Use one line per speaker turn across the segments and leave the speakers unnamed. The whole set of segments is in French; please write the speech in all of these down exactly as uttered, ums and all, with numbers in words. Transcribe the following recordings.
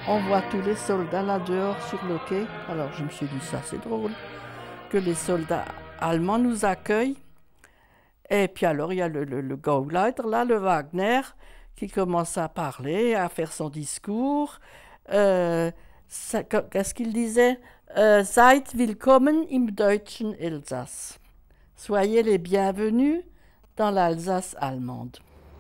On voit tous les soldats là dehors sur le quai. Alors je me suis dit, ça c'est drôle, que les soldats allemands nous accueillent. Et puis alors il y a le, le, le Gauleiter, là, le Wagner, qui commence à parler, à faire son discours. Euh, Qu'est-ce qu'il disait? euh, Seid willkommen im deutschen Elsass. Soyez les bienvenus dans l'Alsace allemande.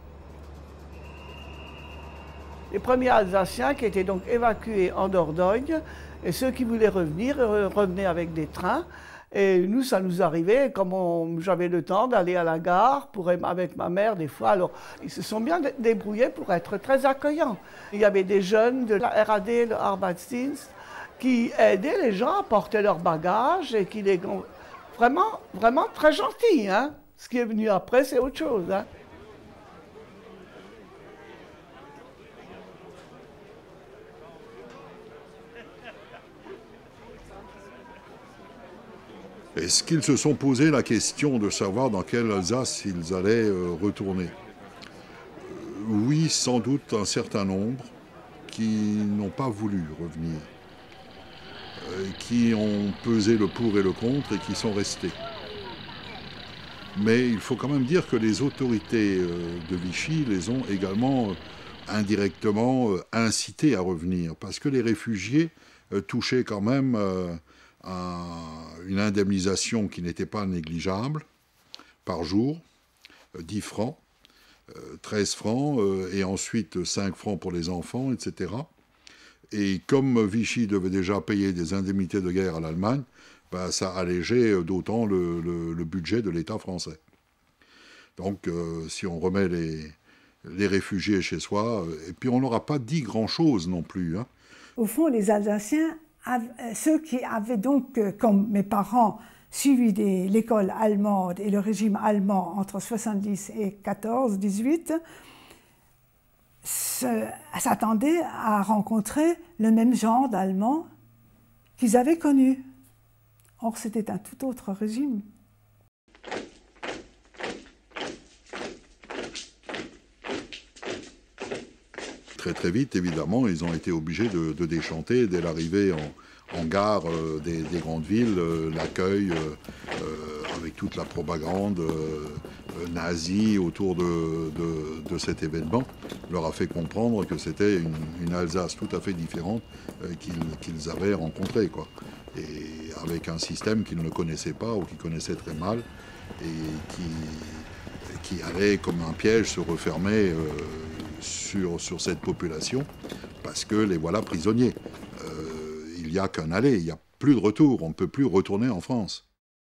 Les premiers Alsaciens qui étaient donc évacués en Dordogne, et ceux qui voulaient revenir, revenaient avec des trains. Et nous, ça nous arrivait, comme j'avais le temps d'aller à la gare pour, avec ma mère des fois. Alors, ils se sont bien débrouillés pour être très accueillants. Il y avait des jeunes de la R A D, le Arbeitsdienst, qui aidaient les gens à porter leurs bagages et qui les... Vraiment, vraiment très gentils, hein. Ce qui est venu après, c'est autre chose, hein.
Est-ce qu'ils se sont posé la question de savoir dans quelle Alsace ils allaient euh, retourner? euh, Oui, sans doute un certain nombre qui n'ont pas voulu revenir, euh, qui ont pesé le pour et le contre et qui sont restés. Mais il faut quand même dire que les autorités euh, de Vichy les ont également euh, indirectement euh, incités à revenir, parce que les réfugiés euh, touchaient quand même... Euh, à une indemnisation qui n'était pas négligeable par jour, dix francs, treize francs, et ensuite cinq francs pour les enfants, et cetera. Et comme Vichy devait déjà payer des indemnités de guerre à l'Allemagne, ben, ça allégeait d'autant le, le, le budget de l'État français. Donc euh, si on remet les, les réfugiés chez soi, et puis on n'aura pas dit grand-chose non plus, hein.
Au fond, les Alsaciens, ceux qui avaient donc, comme mes parents, suivi l'école allemande et le régime allemand entre soixante-dix et quatorze dix-huit, s'attendaient à rencontrer le même genre d'Allemands qu'ils avaient connu. Or, c'était un tout autre régime.
Très très vite, évidemment, ils ont été obligés de, de déchanter dès l'arrivée en, en gare euh, des, des grandes villes, euh, l'accueil euh, euh, avec toute la propagande euh, nazie autour de, de, de cet événement leur a fait comprendre que c'était une, une Alsace tout à fait différente euh, qu'ils qu'ils avaient rencontrée, quoi. Et avec un système qu'ils ne connaissaient pas ou qu'ils connaissaient très mal et qui, qui allait comme un piège se refermer euh, Sur, sur cette population, parce que les voilà prisonniers. Euh, il n'y a qu'un aller, il n'y a plus de retour, on ne peut plus retourner en France.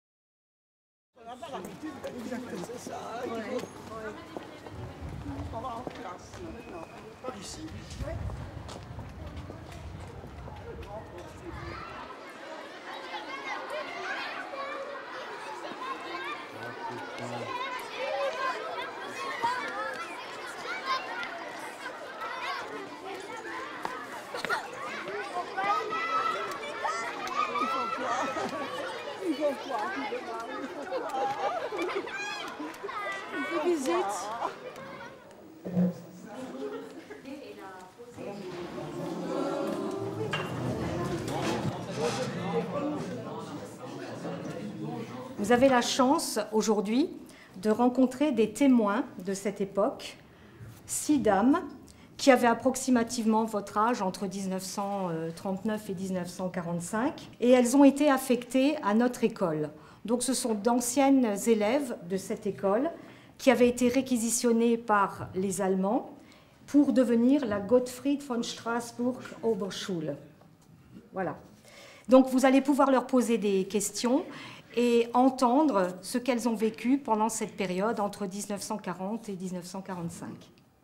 Vous avez la chance aujourd'hui de rencontrer des témoins de cette époque, six dames qui avaient approximativement votre âge entre mille neuf cent trente-neuf et mille neuf cent quarante-cinq, et elles ont été affectées à notre école. Donc ce sont d'anciennes élèves de cette école qui avaient été réquisitionnées par les Allemands pour devenir la Gottfried von Straßburg Oberschule. Voilà. Donc vous allez pouvoir leur poser des questions et entendre ce qu'elles ont vécu pendant cette période entre mille neuf cent quarante et mille neuf cent quarante-cinq.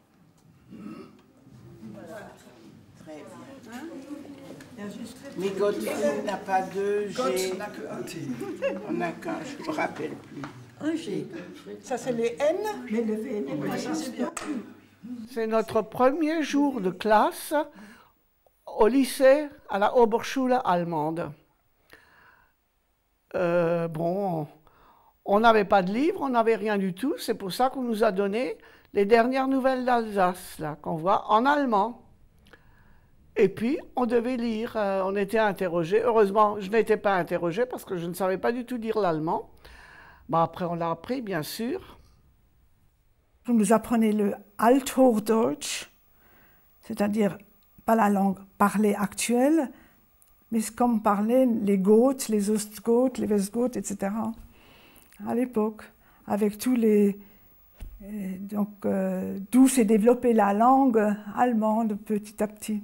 Très bien. Mais Gottfried n'a pas deux G. On n'a qu'un, je ne me rappelle plus.
Un G. Ça, c'est les N, mais le V N.
C'est notre premier jour de classe au lycée à la Oberschule allemande. Euh, bon, on n'avait pas de livre, on n'avait rien du tout. C'est pour ça qu'on nous a donné les dernières nouvelles d'Alsace, là, qu'on voit en allemand. Et puis, on devait lire, euh, on était interrogé. Heureusement, je n'étais pas interrogé parce que je ne savais pas du tout lire l'allemand. Bon, après, on l'a appris, bien sûr.
Vous nous apprenez le Althochdeutsch, c'est-à-dire pas la langue parlée actuelle, mais comme parlaient les Goths, les Ostgoths, les Westgoths, et cetera à l'époque, avec tous les... Donc, euh, d'où s'est développée la langue allemande petit à petit.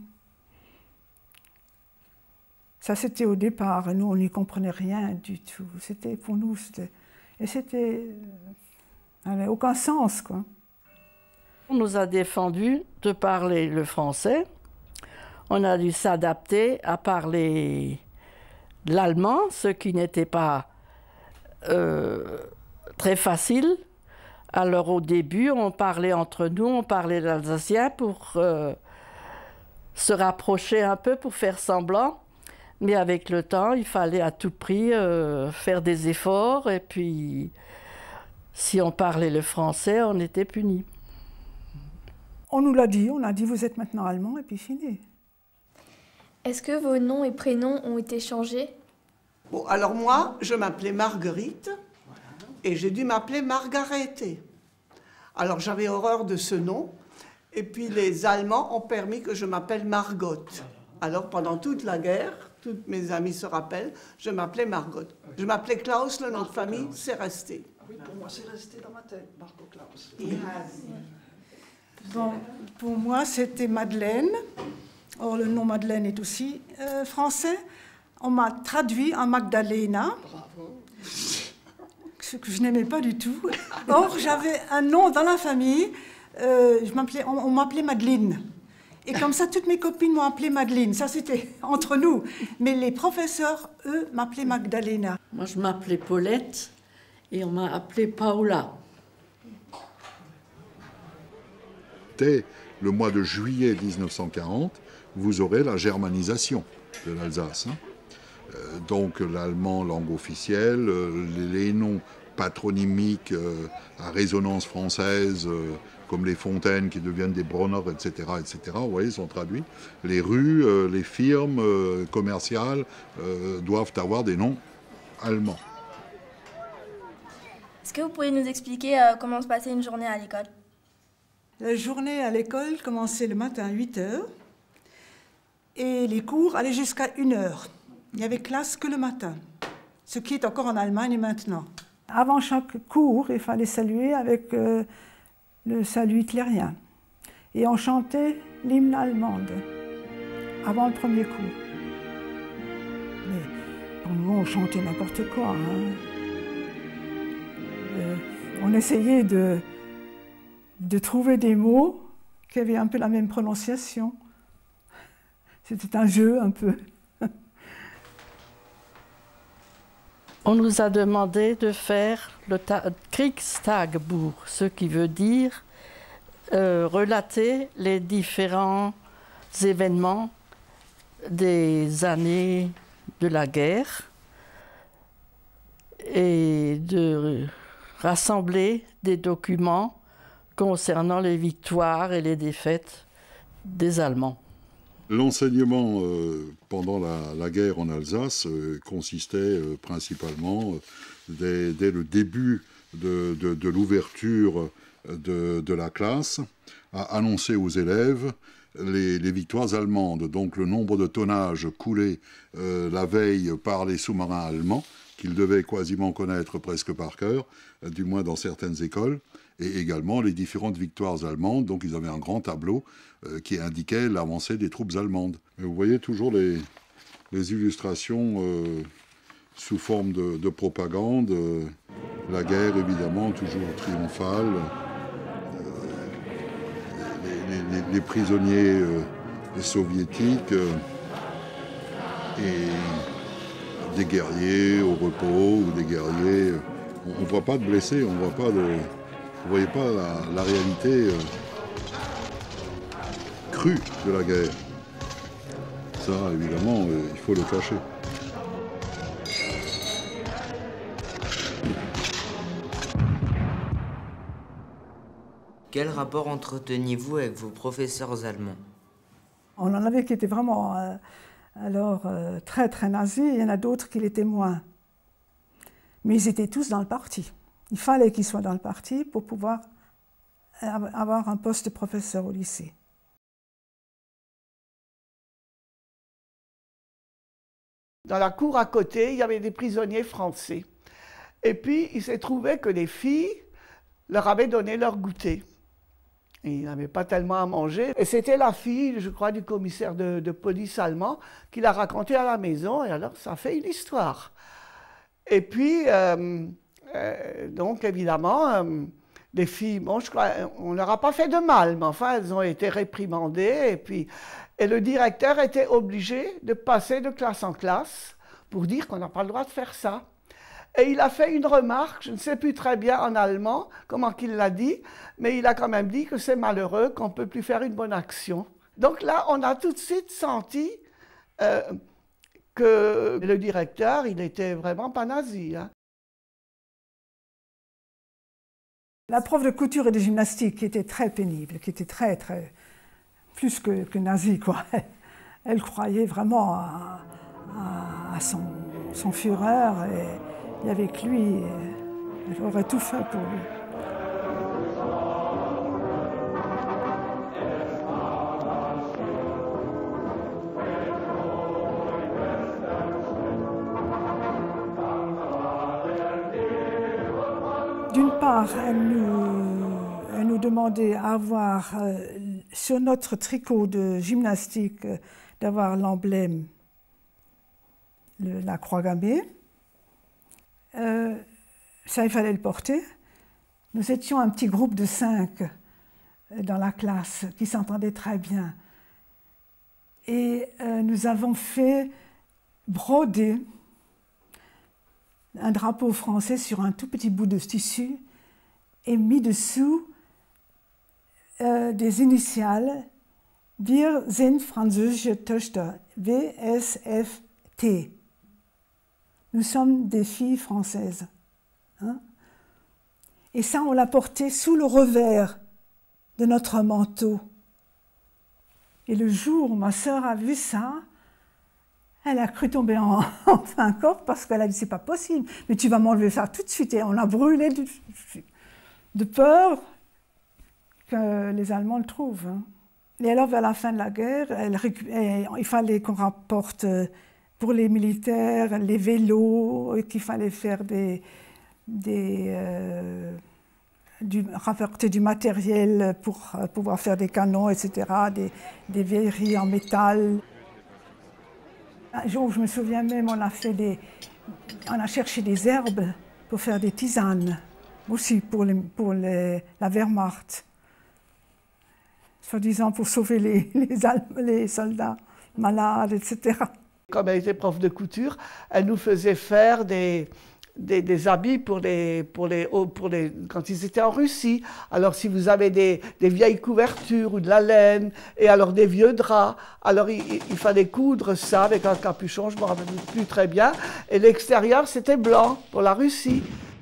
Ça, c'était au départ. Nous, on n'y comprenait rien du tout. C'était, pour nous, c'était... Et c'était... Ça n'avait aucun sens, quoi.
On nous a défendu de parler le français. On a dû s'adapter à parler l'allemand, ce qui n'était pas euh, très facile. Alors au début, on parlait entre nous, on parlait l'alsacien pour euh, se rapprocher un peu, pour faire semblant. Mais avec le temps, il fallait à tout prix euh, faire des efforts. Et puis, si on parlait le français, on était punis.
On nous l'a dit, on a dit vous êtes maintenant allemand et puis fini.
Est-ce que vos noms et prénoms ont été changés?
Bon, alors moi, je m'appelais Marguerite et j'ai dû m'appeler Margarete. Alors j'avais horreur de ce nom et puis les Allemands ont permis que je m'appelle Margot. Alors pendant toute la guerre, toutes mes amis se rappellent, je m'appelais Margot. Je m'appelais Klaus, le nom de famille, c'est resté.
Oui, pour moi, c'est resté dans ma tête, Margot Klaus.
Bon, pour moi, c'était Madeleine. Or, le nom Madeleine est aussi euh, français. On m'a traduit en Magdalena,
Bravo.
Ce que je n'aimais pas du tout. Or, j'avais un nom dans la famille, euh, je m'appelais, on, on m'appelait Madeleine. Et comme ça, toutes mes copines m'ont appelée Madeleine. Ça, c'était entre nous. Mais les professeurs, eux, m'appelaient Magdalena.
Moi, je m'appelais Paulette et on m'a appelée Paola.
Dès le mois de juillet mille neuf cent quarante, vous aurez la germanisation de l'Alsace. Hein. Euh, donc l'allemand, langue officielle, euh, les, les noms patronymiques euh, à résonance française, euh, comme les fontaines qui deviennent des Bronner, et cetera, et cetera, vous voyez, sont traduits. Les rues, euh, les firmes euh, commerciales euh, doivent avoir des noms allemands.
Est-ce que vous pouvez nous expliquer euh, comment se passait une journée à l'école?
La journée à l'école commençait le matin à huit heures et les cours allaient jusqu'à une heure. Il n'y avait classe que le matin, ce qui est encore en Allemagne maintenant. Avant chaque cours, il fallait saluer avec euh, le salut hitlérien. Et on chantait l'hymne allemand avant le premier cours. Mais pour nous, on chantait n'importe quoi. Hein. Euh, on essayait de... de trouver des mots qui avaient un peu la même prononciation. C'était un jeu, un peu.
On nous a demandé de faire le Kriegstagebuch, ce qui veut dire euh, relater les différents événements des années de la guerre et de rassembler des documents concernant les victoires et les défaites des Allemands.
L'enseignement euh, pendant la, la guerre en Alsace euh, consistait euh, principalement, euh, dès, dès le début de, de, de l'ouverture de, de la classe, à annoncer aux élèves les, les victoires allemandes, donc le nombre de tonnages coulés euh, la veille par les sous-marins allemands, qu'ils devaient quasiment connaître presque par cœur, euh, du moins dans certaines écoles, et également les différentes victoires allemandes. Donc ils avaient un grand tableau euh, qui indiquait l'avancée des troupes allemandes. Et vous voyez toujours les, les illustrations euh, sous forme de, de propagande. Euh, la guerre, évidemment, toujours triomphale. Euh, les, les, les prisonniers euh, les soviétiques euh, et des guerriers au repos ou des guerriers. On ne voit pas de blessés, on ne voit pas de... Vous ne voyez pas la, la réalité euh, crue de la guerre. Ça, évidemment, euh, il faut le cacher.
Quel rapport entreteniez-vous avec vos professeurs allemands?
On en avait qui étaient vraiment euh, alors, euh, très très nazis, il y en a d'autres qui l'étaient moins. Mais ils étaient tous dans le parti. Il fallait qu'ils soient dans le parti pour pouvoir avoir un poste de professeur au lycée.
Dans la cour à côté, il y avait des prisonniers français. Et puis, il s'est trouvé que les filles leur avaient donné leur goûter. Et ils n'avaient pas tellement à manger. Et c'était la fille, je crois, du commissaire de, de police allemand qui l'a raconté à la maison. Et alors, ça fait une histoire. Et puis, euh, euh, donc, évidemment, euh, les filles, bon, je crois, on ne leur a pas fait de mal, mais enfin, elles ont été réprimandées. Et puis, et le directeur était obligé de passer de classe en classe pour dire qu'on n'a pas le droit de faire ça. Et il a fait une remarque, je ne sais plus très bien en allemand comment qu'il l'a dit, mais il a quand même dit que c'est malheureux qu'on ne peut plus faire une bonne action. Donc là, on a tout de suite senti euh, que le directeur, il n'était vraiment pas nazi. Hein.
La prof de couture et de gymnastique qui était très pénible, qui était très, très, plus que, que nazie, quoi. Elle croyait vraiment à, à, à son, son Führer et, et avec lui, elle aurait tout fait pour lui. D'une part, elle nous, elle nous demandait d'avoir euh, sur notre tricot de gymnastique, euh, d'avoir l'emblème, le, la croix gammée. Euh, ça, il fallait le porter. Nous étions un petit groupe de cinq euh, dans la classe qui s'entendait très bien. Et euh, nous avons fait broder un drapeau français sur un tout petit bout de tissu et mis dessous euh, des initiales Wir sind französische Töchter, V S F T. Nous sommes des filles françaises. Hein? Et ça, on l'a porté sous le revers de notre manteau. Et le jour où ma sœur a vu ça, elle a cru tomber en, en fin corps parce qu'elle a dit « c'est pas possible, mais tu vas m'enlever ça tout de suite ». Et on a brûlé de, de peur que les Allemands le trouvent. Hein. Et alors, vers la fin de la guerre, elle, elle, il fallait qu'on rapporte pour les militaires les vélos, qu'il fallait faire des... des euh, du, rapporter du matériel pour euh, pouvoir faire des canons, et cetera, des, des vieilleries en métal. Un jour, je me souviens même, on a, fait des, on a cherché des herbes pour faire des tisanes, aussi pour, les, pour les, la Wehrmacht, soi-disant pour sauver les, les, les soldats malades, et cetera.
Comme elle était prof de couture, elle nous faisait faire des, des, des habits pour les, pour les, pour les, quand ils étaient en Russie. Alors si vous avez des, des vieilles couvertures ou de la laine, et alors des vieux draps, alors il, il fallait coudre ça avec un capuchon, je ne me rappelle plus très bien, et l'extérieur c'était blanc pour la Russie.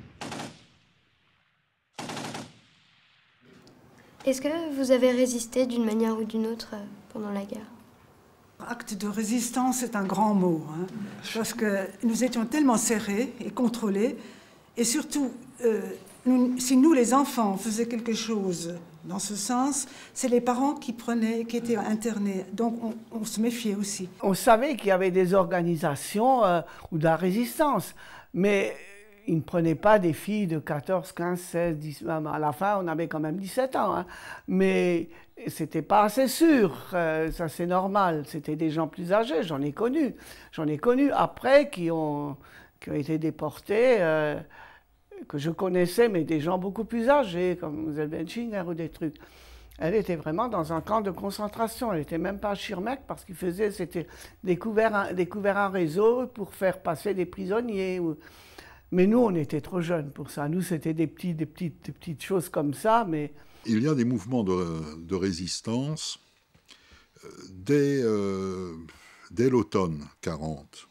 Est-ce que vous avez résisté d'une manière ou d'une autre pendant la guerre ?
Acte de résistance, c'est un grand mot, hein, parce que nous étions tellement serrés et contrôlés, et surtout, euh, nous, si nous, les enfants, faisions quelque chose dans ce sens, c'est les parents qui prenaient, qui étaient internés, donc on, on se méfiait aussi.
On savait qu'il y avait des organisations euh, ou de la résistance, mais ils ne prenaient pas des filles de quatorze, quinze, seize, dix-huit, à la fin on avait quand même dix-sept ans, hein. Mais c'était pas assez sûr, euh, ça c'est normal, c'était des gens plus âgés, j'en ai connu, j'en ai connu après qui ont, qui ont été déportés, euh, que je connaissais, mais des gens beaucoup plus âgés, comme Zelbenchinger ou des trucs. Elle était vraiment dans un camp de concentration, elle n'était même pas à Schirmeck parce qu'ils faisaient, c'était des couverts, des couverts en réseau pour faire passer des prisonniers. Ou... Mais nous, on était trop jeunes pour ça. Nous, c'était des, petits, des, petites, des petites choses comme ça, mais...
Il y a des mouvements de, de résistance dès, euh, dès l'automne quarante.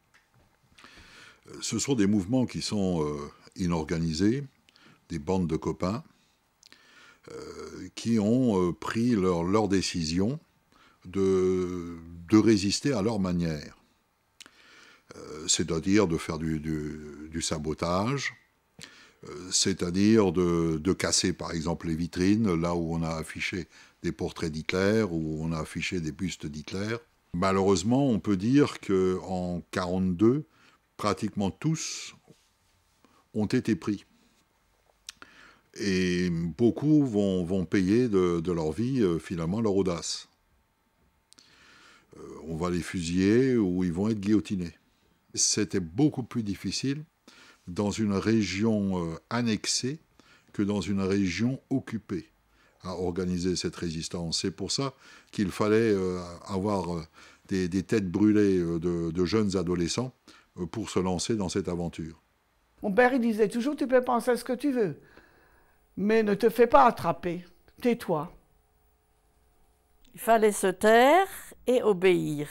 Ce sont des mouvements qui sont euh, inorganisés, des bandes de copains, euh, qui ont euh, pris leur, leur décision de, de résister à leur manière. Euh, c'est-à-dire de faire du, du, du sabotage, euh, c'est-à-dire de, de casser par exemple les vitrines, là où on a affiché des portraits d'Hitler, où on a affiché des bustes d'Hitler. Malheureusement, on peut dire qu'en mille neuf cent quarante-deux, pratiquement tous ont été pris. Et beaucoup vont, vont payer de, de leur vie, euh, finalement, leur audace. Euh, on va les fusiller ou ils vont être guillotinés. C'était beaucoup plus difficile dans une région euh, annexée que dans une région occupée à organiser cette résistance. C'est pour ça qu'il fallait euh, avoir euh, des, des têtes brûlées euh, de, de jeunes adolescents euh, pour se lancer dans cette aventure.
Mon père, il disait toujours, tu peux penser à ce que tu veux, mais ne te fais pas attraper, tais-toi.
Il fallait se taire et obéir.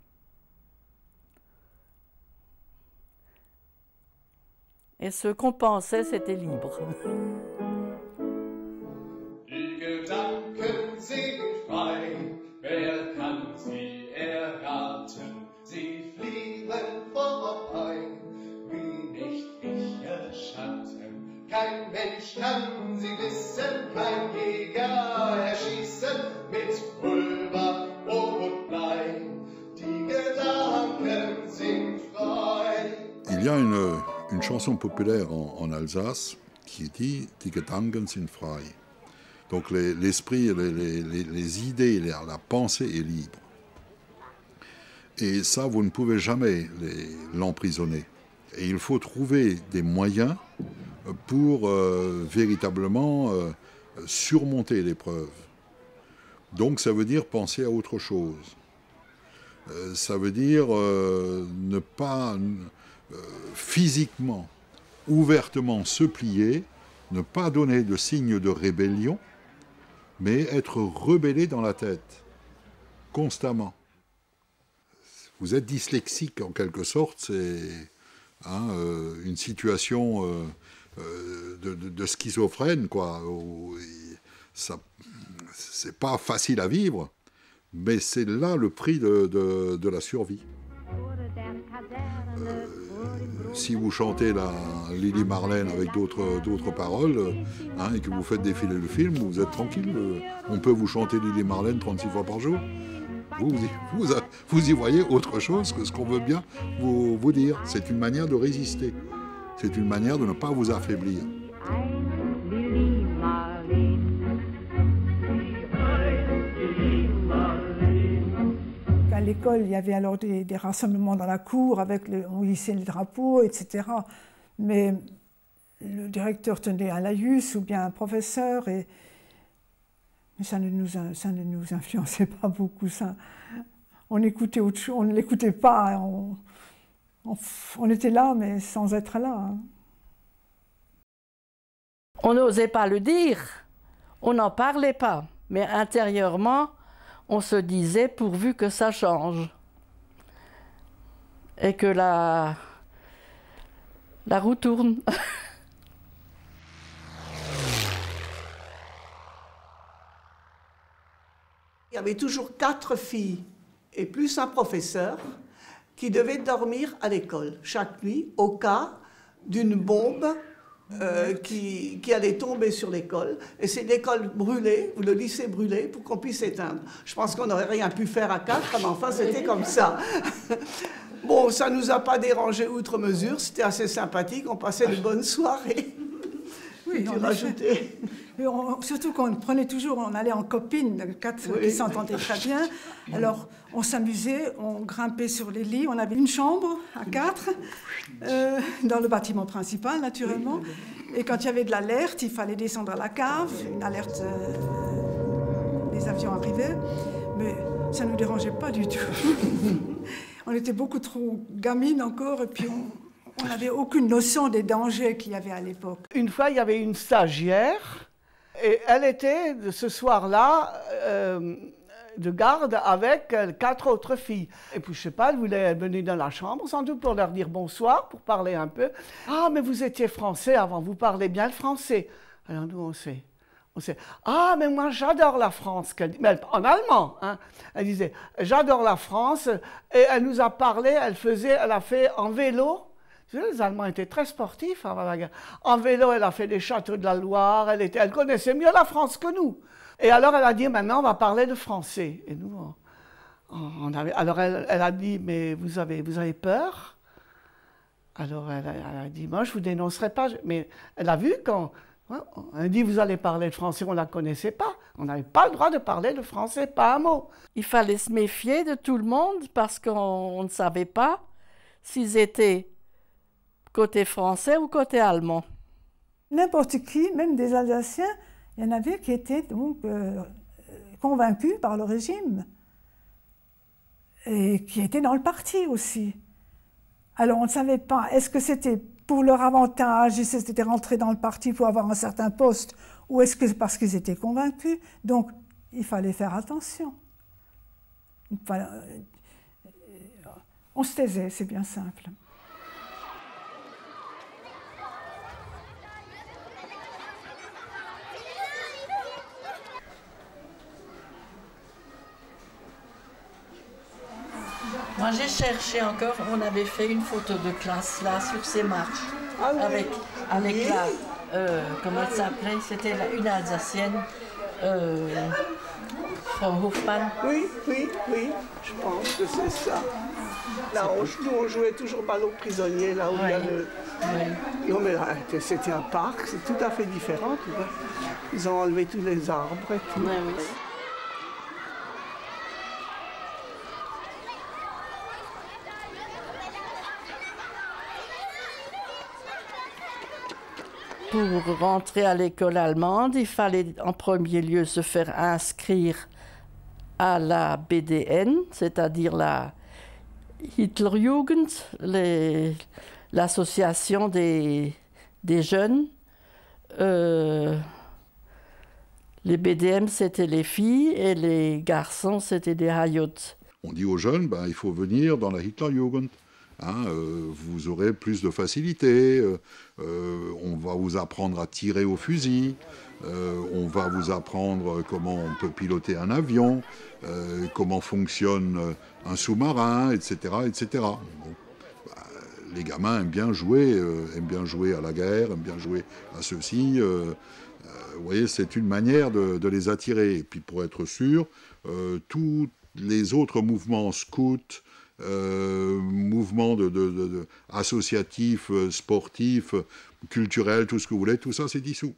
Et ce qu'on pensait, c'était libre.
Die Gedanken sind frei, wer kann sie erraten? Sie fliegen vorbei, wie nicht ich ihr Schatten. Kein Mensch kann sie wissen, kein Jäger erschießen mit Pulver und Blei. Die Gedanken sind frei.
Il y a une, une chanson populaire en, en Alsace qui dit « Die Gedanken sind frei ». Donc l'esprit, les, les, les, les idées, la, la pensée est libre. Et ça, vous ne pouvez jamais l'emprisonner. Et il faut trouver des moyens pour euh, véritablement euh, surmonter l'épreuve. Donc ça veut dire penser à autre chose. Euh, ça veut dire euh, ne pas euh, physiquement, ouvertement se plier, ne pas donner de signe de rébellion, mais être rebellé dans la tête, constamment. Vous êtes dyslexique en quelque sorte, c'est hein, euh, une situation euh, euh, de, de, de schizophrène, quoi. Ça, c'est pas facile à vivre, mais c'est là le prix de, de, de la survie. Euh, si vous chantez la Lili Marlène avec d'autres d'autres paroles hein, et que vous faites défiler le film, vous êtes tranquille. On peut vous chanter Lili Marlène trente-six fois par jour. Vous, vous, vous, vous y voyez autre chose que ce qu'on veut bien vous, vous dire. C'est une manière de résister. C'est une manière de ne pas vous affaiblir.
À l'école, il y avait alors des, des rassemblements dans la cour, avec le, on hissait les drapeaux, et cetera. Mais le directeur tenait un laïus ou bien un professeur, et mais ça ne nous, ça ne nous influençait pas beaucoup. Ça. On écoutait autre chose, on ne l'écoutait pas, on, on, on était là, mais sans être là. Hein.
On n'osait pas le dire, on n'en parlait pas, mais intérieurement, on se disait pourvu que ça change et que la, la roue tourne.
Il y avait toujours quatre filles et plus un professeur qui devaient dormir à l'école chaque nuit au cas d'une bombe Euh, qui, qui allait tomber sur l'école, et c'est l'école brûlée, ou le lycée brûlé, pour qu'on puisse éteindre. Je pense qu'on n'aurait rien pu faire à quatre, mais enfin c'était comme ça. Bon, ça ne nous a pas dérangé outre mesure, c'était assez sympathique, on passait de bonnes soirées.
Oui,
tu rajoutais.
On, surtout qu'on prenait toujours, on allait en copines, quatre oui. qui s'entendaient très bien. Alors on s'amusait, on grimpait sur les lits, on avait une chambre à quatre, euh, dans le bâtiment principal naturellement. Et quand il y avait de l'alerte, il fallait descendre à la cave, une alerte, euh, les avions arrivaient, mais ça ne nous dérangeait pas du tout. On était beaucoup trop gamines encore, et puis on n'avait aucune notion des dangers qu'il y avait à l'époque.
Une fois, il y avait une stagiaire, et elle était, ce soir-là, euh, de garde avec quatre autres filles. Et puis, je sais pas, elle voulait venir dans la chambre, sans doute pour leur dire bonsoir, pour parler un peu. « Ah, mais vous étiez français avant, vous parlez bien le français. » Alors nous, on sait. On sait, ah, mais moi j'adore la France, mais elle, en allemand. Hein. Elle disait, j'adore la France, et elle nous a parlé, elle faisait, elle a fait en vélo. Les Allemands étaient très sportifs avant la guerre. En vélo, elle a fait des châteaux de la Loire, elle, était, elle connaissait mieux la France que nous. Et alors elle a dit, maintenant on va parler de français. Et nous, on, on avait, alors elle, elle a dit, mais vous avez, vous avez peur? Alors elle a, elle a dit, moi je ne vous dénoncerai pas. Mais elle a vu quand... Elle dit, vous allez parler de français, on ne la connaissait pas. On n'avait pas le droit de parler de français, pas un mot.
Il fallait se méfier de tout le monde parce qu'on ne savait pas s'ils étaient côté français ou côté allemand.
N'importe qui, même des Alsaciens, il y en avait qui étaient donc euh, convaincus par le régime et qui étaient dans le parti aussi. Alors on ne savait pas, est-ce que c'était pour leur avantage, ils s'étaient rentrés dans le parti pour avoir un certain poste, ou est-ce que c'est parce qu'ils étaient convaincus? Donc, il fallait faire attention. Il fallait, on se taisait, c'est bien simple.
Moi, j'ai cherché encore, on avait fait une photo de classe là, sur ces marches, ah oui. avec, avec oui. la, euh, comment elle s'appelait, c'était une Alsacienne, euh, Frau Hofmann.
Oui, oui, oui, je pense que c'est ça. Là, on, nous, on jouait toujours ballon prisonnier, là où oui. il y a le... Oui. Non, mais là, c'était un parc, c'est tout à fait différent, tu vois. Ils ont enlevé tous les arbres et tout. Oui, oui.
Pour rentrer à l'école allemande, il fallait en premier lieu se faire inscrire à la B D N, c'est-à-dire la Hitlerjugend, l'association des, des jeunes. Euh, les B D M, c'était les filles, et les garçons, c'était des Hayot.
On dit aux jeunes, ben, il faut venir dans la Hitlerjugend. Hein, euh, vous aurez plus de facilité, euh, euh, on va vous apprendre à tirer au fusil, euh, on va vous apprendre comment on peut piloter un avion, euh, comment fonctionne un sous-marin, et cetera, et cetera. Bon, bah, les gamins aiment bien jouer, euh, aiment bien jouer à la guerre, aiment bien jouer à ceci. Euh, euh, vous voyez, c'est une manière de, de les attirer. Et puis pour être sûr, euh, tous les autres mouvements scouts, Euh, mouvements de, de, de, de, associatifs, euh, sportifs, euh, culturels, tout ce que vous voulez, tout ça c'est dissous.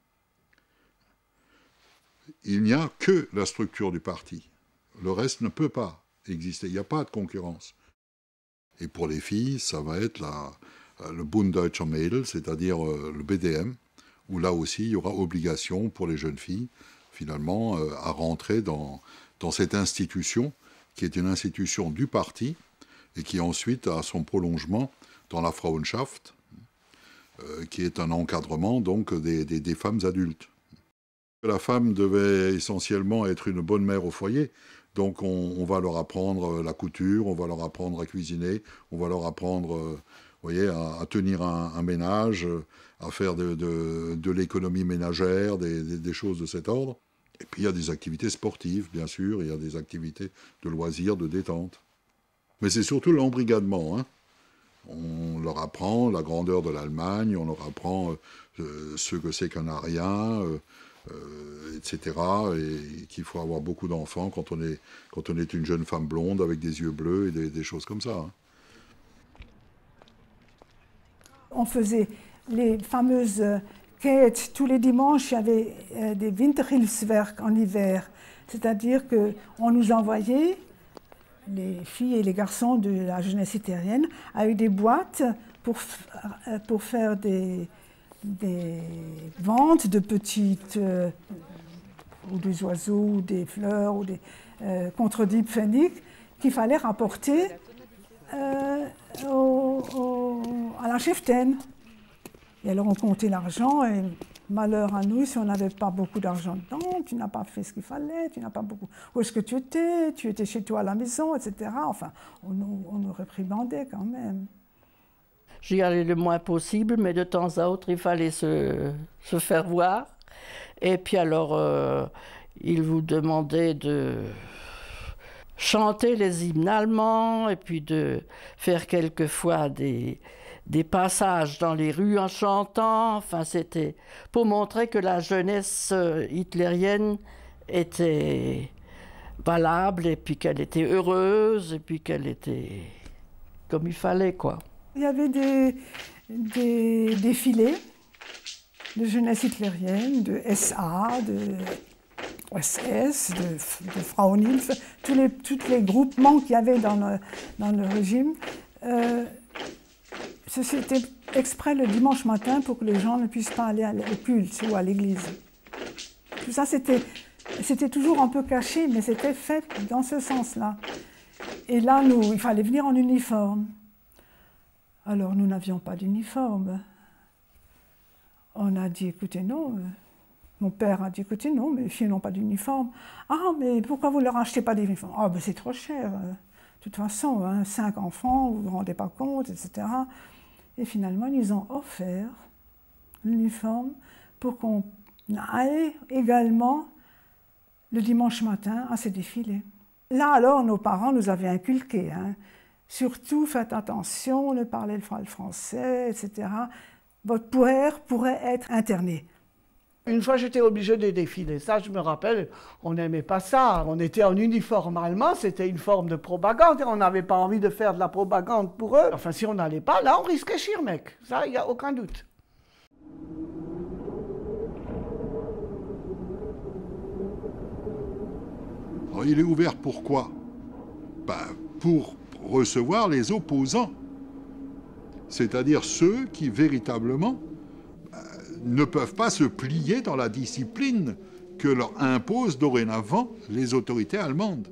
Il n'y a que la structure du parti. Le reste ne peut pas exister, il n'y a pas de concurrence. Et pour les filles, ça va être la, le Bund Deutscher Mädel, c'est-à-dire euh, le B D M, où là aussi il y aura obligation pour les jeunes filles, finalement, euh, à rentrer dans, dans cette institution, qui est une institution du parti, et qui ensuite a son prolongement dans la Frauenschaft, euh, qui est un encadrement donc des, des, des femmes adultes. La femme devait essentiellement être une bonne mère au foyer, donc on, on va leur apprendre la couture, on va leur apprendre à cuisiner, on va leur apprendre euh, voyez, à, à tenir un, un ménage, à faire de, de, de l'économie ménagère, des, des, des choses de cet ordre. Et puis il y a des activités sportives, bien sûr, il y a des activités de loisirs, de détente. Mais c'est surtout l'embrigadement. Hein. On leur apprend la grandeur de l'Allemagne, on leur apprend euh, ce que c'est qu'un arien, euh, euh, et cetera. Et qu'il faut avoir beaucoup d'enfants quand on est, quand on est une jeune femme blonde avec des yeux bleus et des, des choses comme ça. Hein.
On faisait les fameuses... Tous les dimanches, il y avait euh, des Winterhilfswerk en hiver. C'est-à-dire qu'on nous envoyait, les filles et les garçons de la jeunesse hitlérienne, avec des boîtes pour, pour faire des, des ventes de petites... Euh, ou des oiseaux, ou des fleurs, ou des euh, contre die Pfennig, qu'il fallait rapporter euh, au, au, à la cheftaine. Et alors on comptait l'argent et malheur à nous si on n'avait pas beaucoup d'argent dedans, tu n'as pas fait ce qu'il fallait, tu n'as pas beaucoup... Où est-ce que tu étais? Tu étais chez toi à la maison, et cetera. Enfin, on nous, on nous réprimandait quand même.
J'y allais le moins possible, mais de temps à autre, il fallait se, se faire voir. Et puis alors, euh, il vous demandait de chanter les hymnes allemands et puis de faire quelquefois des, des passages dans les rues en chantant. Enfin, c'était pour montrer que la jeunesse hitlérienne était valable et puis qu'elle était heureuse et puis qu'elle était comme il fallait, quoi.
Il y avait des, des défilés de jeunesse hitlérienne, de S A, de S S, de, de Frauenhilfe, tous les, tous les groupements qu'il y avait dans le, dans le régime. Euh, C'était exprès le dimanche matin pour que les gens ne puissent pas aller au culte ou à l'église. Tout ça, c'était c'était toujours un peu caché, mais c'était fait dans ce sens-là. Et là, nous, il fallait venir en uniforme. Alors, nous n'avions pas d'uniforme. On a dit, écoutez, non. Mon père a dit, écoutez, non, mes filles n'ont pas d'uniforme. Ah, mais pourquoi vous ne leur achetez pas d'uniforme? Ah, ben c'est trop cher. De toute façon, hein, cinq enfants, vous ne vous rendez pas compte, et cetera. Et finalement, ils ont offert l'uniforme pour qu'on aille également le dimanche matin à ces défilés. Là, alors, nos parents nous avaient inculqué, hein. Surtout, faites attention, ne parlez pas le français, et cetera. Votre père pourrait être interné.
Une fois, j'étais obligée de défiler. Ça, je me rappelle, on n'aimait pas ça. On était en uniforme allemand, c'était une forme de propagande. On n'avait pas envie de faire de la propagande pour eux. Enfin, si on n'allait pas, là, on risquait Schirmeck. Ça, il n'y a aucun doute.
Alors, il est ouvert pourquoi? Ben, pour recevoir les opposants. C'est-à-dire ceux qui, véritablement, ne peuvent pas se plier dans la discipline que leur imposent dorénavant les autorités allemandes.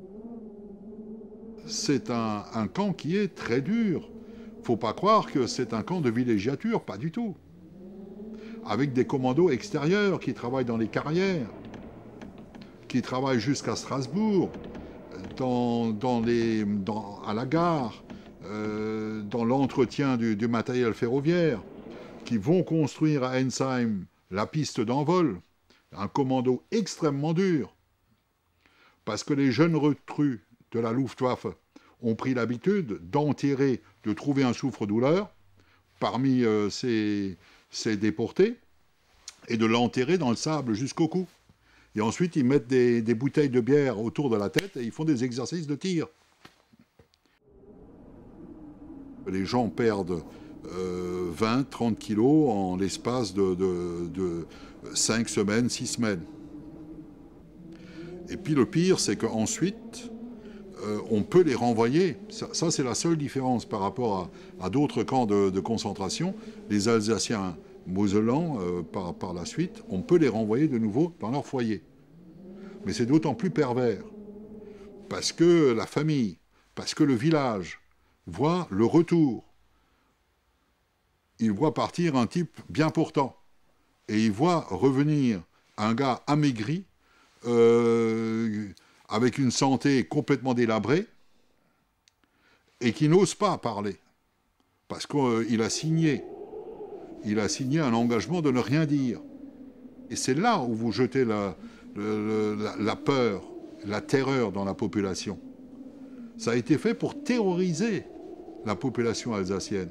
C'est un, un camp qui est très dur. Il ne faut pas croire que c'est un camp de villégiature, pas du tout. Avec des commandos extérieurs qui travaillent dans les carrières, qui travaillent jusqu'à Strasbourg, dans, dans les, dans, à la gare, euh, dans l'entretien du, du matériel ferroviaire, qui vont construire à Ensheim la piste d'envol, un commando extrêmement dur, parce que les jeunes recrues de la Luftwaffe ont pris l'habitude d'enterrer, de trouver un souffre-douleur parmi euh, ces, ces déportés, et de l'enterrer dans le sable jusqu'au cou. Et ensuite, ils mettent des, des bouteilles de bière autour de la tête et ils font des exercices de tir. Les gens perdent Euh, vingt, trente kilos en l'espace de, de, de cinq semaines, six semaines. Et puis le pire, c'est qu'ensuite, euh, on peut les renvoyer. Ça, ça c'est la seule différence par rapport à, à d'autres camps de, de concentration. Les Alsaciens moselans, euh, par, par la suite, on peut les renvoyer de nouveau dans leur foyer. Mais c'est d'autant plus pervers, parce que la famille, parce que le village voit le retour. Il voit partir un type bien portant. Et il voit revenir un gars amaigri, euh, avec une santé complètement délabrée, et qui n'ose pas parler. Parce qu'il a signé. Il a signé un engagement de ne rien dire. Et c'est là où vous jetez la, la, la peur, la terreur dans la population. Ça a été fait pour terroriser la population alsacienne.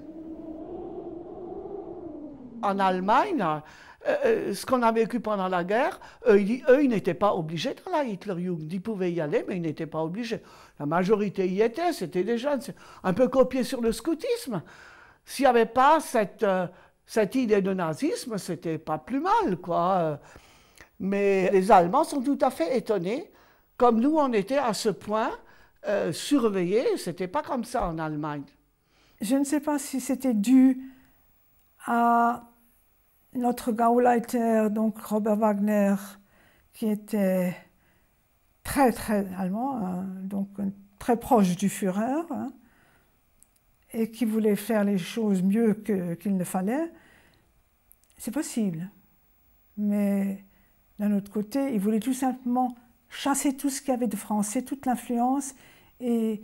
En Allemagne, euh, ce qu'on a vécu pendant la guerre, eux, ils, eux, ils n'étaient pas obligés dans la Hitlerjugend. Ils pouvaient y aller, mais ils n'étaient pas obligés. La majorité y était, c'était des jeunes, un peu copié sur le scoutisme. S'il n'y avait pas cette, euh, cette idée de nazisme, c'était pas plus mal, quoi. Mais les Allemands sont tout à fait étonnés, comme nous, on était à ce point euh, surveillés. C'était pas comme ça en Allemagne.
Je ne sais pas si c'était dû à notre Gauleiter, donc Robert Wagner, qui était très, très allemand, hein, donc très proche du Führer, hein, et qui voulait faire les choses mieux que, qu'il ne fallait. C'est possible. Mais d'un autre côté, il voulait tout simplement chasser tout ce qu'il y avait de français, toute l'influence, et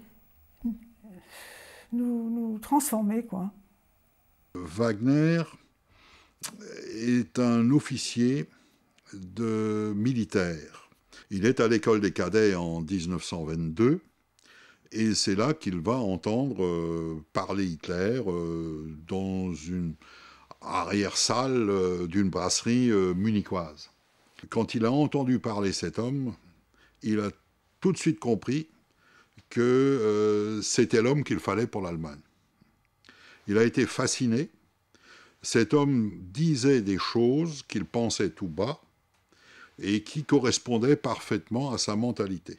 nous, nous transformer, quoi.
Wagner est un officier de militaire. Il est à l'école des cadets en mille neuf cent vingt-deux, et c'est là qu'il va entendre euh, parler Hitler euh, dans une arrière-salle euh, d'une brasserie euh, munichoise. Quand il a entendu parler cet homme, il a tout de suite compris que euh, c'était l'homme qu'il fallait pour l'Allemagne. Il a été fasciné. Cet homme disait des choses qu'il pensait tout bas et qui correspondaient parfaitement à sa mentalité.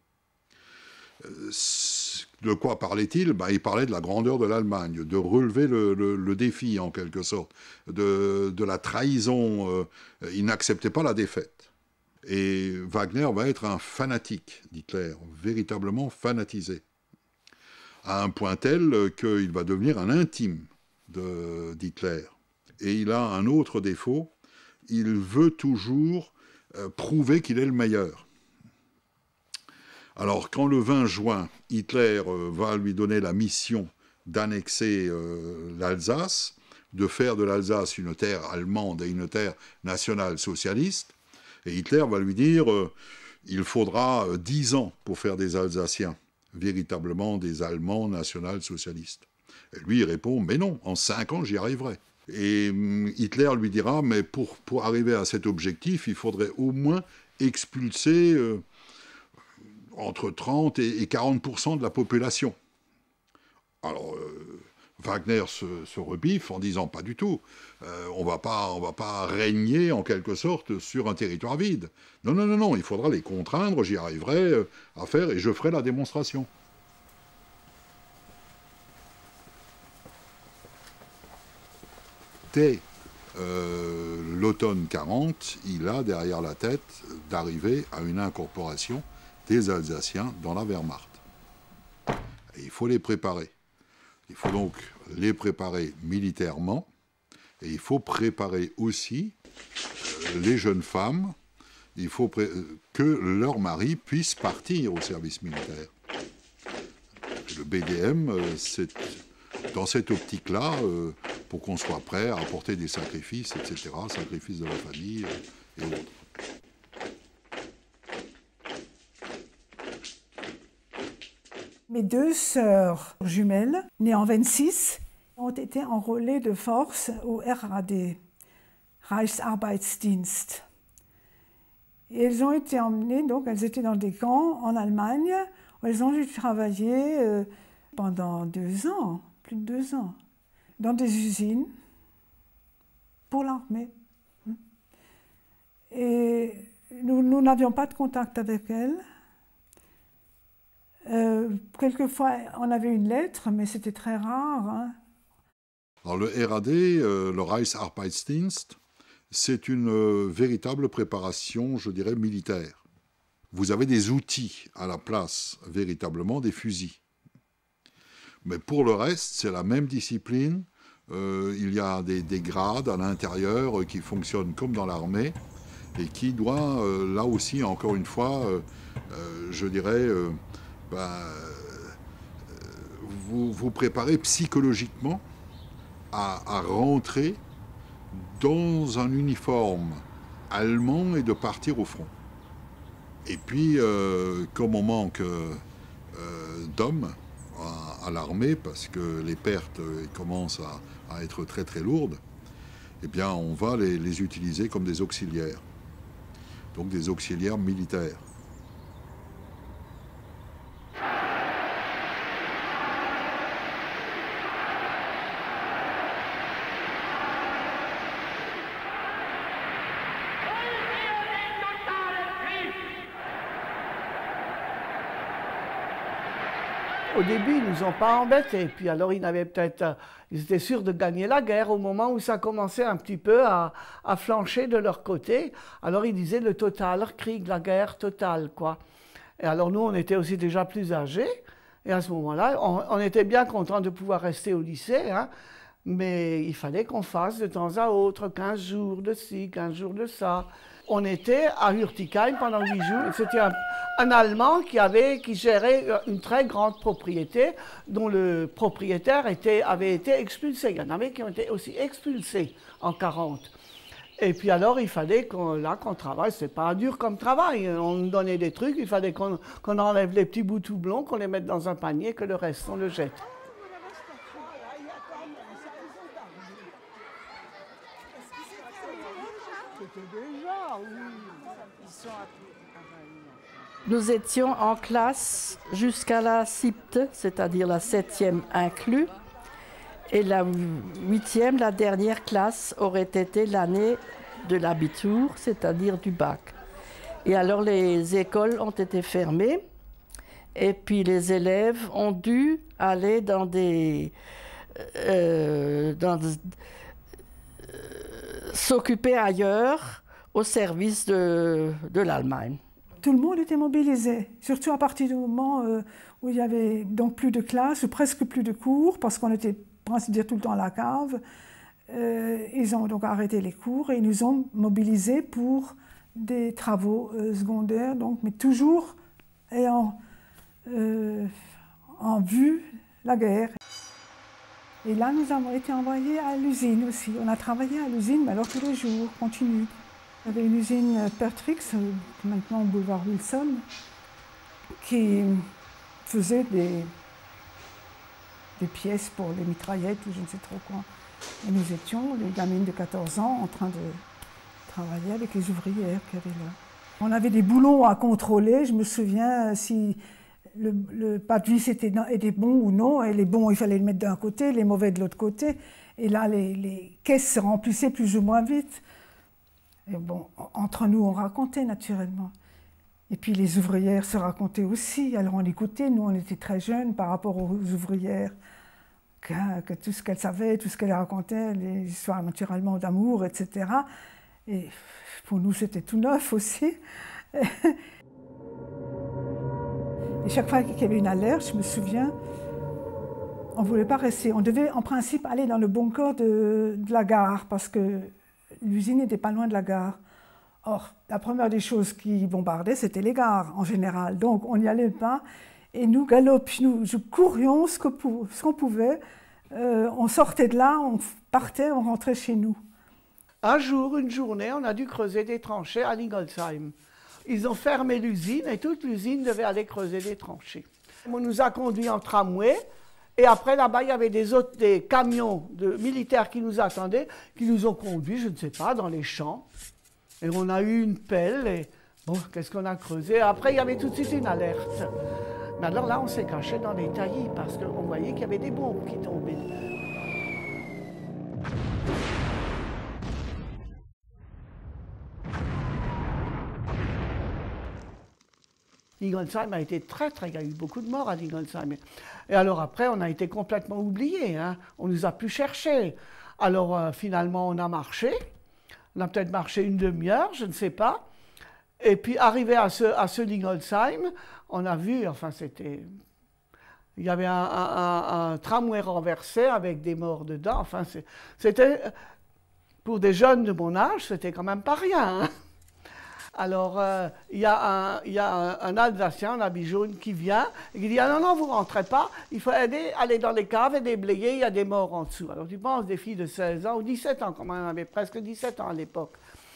De quoi parlait-il? Ben, il parlait de la grandeur de l'Allemagne, de relever le, le, le défi en quelque sorte, de, de la trahison. Euh, il n'acceptait pas la défaite. Et Wagner va être un fanatique d'Hitler, véritablement fanatisé, à un point tel qu'il va devenir un intime d'Hitler. Et il a un autre défaut, il veut toujours euh, prouver qu'il est le meilleur. Alors, quand le vingt juin, Hitler euh, va lui donner la mission d'annexer euh, l'Alsace, de faire de l'Alsace une terre allemande et une terre nationale socialiste, et Hitler va lui dire euh, il faudra euh, dix ans pour faire des Alsaciens, véritablement des Allemands national-socialistes. Et lui, il répond mais non, en cinq ans, j'y arriverai. Et euh, Hitler lui dira mais pour, pour arriver à cet objectif, il faudrait au moins expulser euh, entre trente et quarante pour cent de la population. Alors, euh, Wagner se, se rebiffe en disant pas du tout. Euh, on va pas, on va pas régner en quelque sorte sur un territoire vide. Non, non, non, non, il faudra les contraindre, j'y arriverai euh, à faire et je ferai la démonstration. Dès euh, l'automne quarante, il a derrière la tête d'arriver à une incorporation des Alsaciens dans la Wehrmacht. Et il faut les préparer. Il faut donc les préparer militairement et il faut préparer aussi euh, les jeunes femmes. Il faut que leurs maris puissent partir au service militaire. Le B D M, euh, c'est dans cette optique-là, euh, pour qu'on soit prêt à apporter des sacrifices, et cetera, sacrifices de la famille euh, et autres.
Mes deux sœurs jumelles, nées en vingt-six, ont été enrôlées de force au R A D, Reichsarbeitsdienst. Et elles ont été emmenées, donc elles étaient dans des camps en Allemagne, où elles ont dû travailler euh, pendant deux ans, plus de deux ans, dans des usines pour l'armée. Et nous n'avions pas de contact avec elles. Euh, quelquefois, on avait une lettre, mais c'était très rare. Hein.
Alors, le R A D, euh, le Reichsarbeitsdienst, c'est une euh, véritable préparation, je dirais, militaire. Vous avez des outils à la place, véritablement, des fusils. Mais pour le reste, c'est la même discipline. Euh, il y a des, des grades à l'intérieur euh, qui fonctionnent comme dans l'armée et qui doit, euh, là aussi, encore une fois, euh, euh, je dirais... Euh, Ben, vous vous préparez psychologiquement à, à rentrer dans un uniforme allemand et de partir au front. Et puis, euh, comme on manque euh, d'hommes à, à l'armée, parce que les pertes euh, commencent à, à être très très lourdes, eh bien, on va les, les utiliser comme des auxiliaires. Donc des auxiliaires militaires.
Au début, ils ne nous ont pas embêtés. Puis alors, ils n'avaient peut-être, ils étaient sûrs de gagner la guerre au moment où ça commençait un petit peu à, à flancher de leur côté. Alors, ils disaient le Totalkrieg, la guerre totale, quoi. Et alors, nous, on était aussi déjà plus âgés. Et à ce moment-là, on, on était bien contents de pouvoir rester au lycée, hein, mais il fallait qu'on fasse de temps à autre quinze jours de ci, quinze jours de ça. On était à Hürtigheim pendant huit jours. C'était un, un Allemand qui, avait, qui gérait une très grande propriété dont le propriétaire était, avait été expulsé. Il y en avait qui ont été aussi expulsés en quarante. Et puis alors, il fallait qu'on là, qu'on travaille. C'est pas dur comme travail. On nous donnait des trucs, il fallait qu'on qu'on enlève les petits bouts tout blonds, qu'on les mette dans un panier, que le reste, on le jette.
Nous étions en classe jusqu'à la sipte, c'est-à-dire la septième inclus. Et la huitième, la dernière classe, aurait été l'année de l'abitur, c'est-à-dire du bac. Et alors les écoles ont été fermées et puis les élèves ont dû aller dans des... Euh, dans, euh, s'occuper ailleurs au service de, de l'Allemagne.
Tout le monde était mobilisé, surtout à partir du moment euh, où il y avait donc plus de classes, ou presque plus de cours, parce qu'on était, pour ainsi dire, tout le temps à la cave. Euh, ils ont donc arrêté les cours et ils nous ont mobilisés pour des travaux euh, secondaires, donc, mais toujours ayant euh, en vue la guerre. Et là, nous avons été envoyés à l'usine aussi. On a travaillé à l'usine, mais alors tous les jours, continu. Il y avait une usine Pertrix, maintenant au boulevard Wilson, qui faisait des, des pièces pour les mitraillettes ou je ne sais trop quoi. Et nous étions, les gamines de quatorze ans, en train de travailler avec les ouvrières qu'il y avait là. On avait des boulons à contrôler. Je me souviens si le, le pas de vis était, était bon ou non. Et les bons, il fallait les mettre d'un côté, les mauvais de l'autre côté. Et là, les, les caisses se remplissaient plus ou moins vite. Et bon, entre nous, on racontait naturellement. Et puis les ouvrières se racontaient aussi. Alors on écoutait, nous on était très jeunes par rapport aux ouvrières, que, que tout ce qu'elles savaient, tout ce qu'elles racontaient, les histoires naturellement d'amour, et cetera. Et pour nous c'était tout neuf aussi. Et chaque fois qu'il y avait une alerte, je me souviens, on ne voulait pas rester. On devait en principe aller dans le bunker de, de la gare parce que l'usine n'était pas loin de la gare. Or, la première des choses qui bombardaient, c'était les gares, en général. Donc, on n'y allait pas. Et nous, galopions, nous courions ce qu'on ce qu'on pouvait. Euh, on sortait de là, on partait, on rentrait chez nous.
Un jour, une journée, on a dû creuser des tranchées à Lingolsheim. Ils ont fermé l'usine et toute l'usine devait aller creuser des tranchées. On nous a conduits en tramway. Et après, là-bas, il y avait des, autres, des camions de militaires qui nous attendaient, qui nous ont conduits, je ne sais pas, dans les champs. Et on a eu une pelle, et bon, qu'est-ce qu'on a creusé? Après, il y avait tout de suite une alerte. Mais alors là, on s'est caché dans les taillis, parce qu'on voyait qu'il y avait des bombes qui tombaient. Lingolsheim a été très, très... Il y a eu beaucoup de morts à Lingolsheim. Et alors après, on a été complètement oubliés. Hein. On nous a pu chercher. Alors euh, finalement, on a marché. On a peut-être marché une demi-heure, je ne sais pas. Et puis, arrivé à ce, à ce Lingolsheim, on a vu, enfin c'était... Il y avait un, un, un, un tramway renversé avec des morts dedans. Enfin, c'était... Pour des jeunes de mon âge, c'était quand même pas rien. Hein. Alors, euh, il y a, un, il y a un, un Alsacien, un habit jaune, qui vient et qui dit « Ah non, non, vous ne rentrez pas, il faut aider, aller dans les caves et déblayer, il y a des morts en dessous. » Alors, tu penses, des filles de seize ans ou dix-sept ans, comme on avait presque dix-sept ans à l'époque,